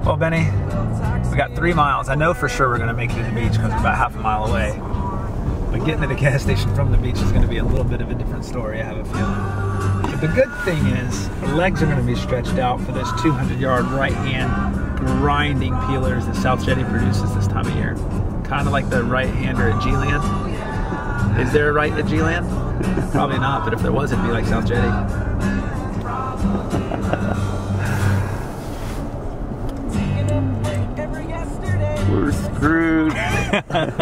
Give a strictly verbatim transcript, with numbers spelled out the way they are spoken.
Well, Benny, we got three miles. I know for sure we're going to make it to the beach because we're about half a mile away. But getting to the gas station from the beach is going to be a little bit of a different story, I have a feeling. But the good thing is, our legs are going to be stretched out for those two hundred yard right-hand grinding peelers that South Jetty produces this time of year. Kind of like the right-hander at G-Land. Is there a right at G-Land? Probably not, but if there was, it'd be like South Jetty. We're screwed.